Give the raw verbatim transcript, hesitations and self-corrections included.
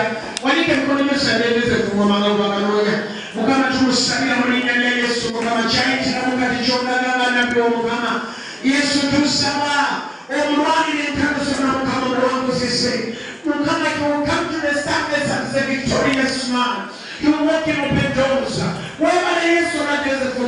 Wanike mkono Yesu aeleze kumwoma ngalo bakanonya. Mukama tumusabira mu linnya lya Yesu Mukama kyayitira mukati ky'onagamba nabbi omukama. Yesu tusaba omulwanire entalo zonna Mukama mulwanguzise. Mukama you will come to the surface as a victorious man. You will walk in open doors. Wherever Yesu anageze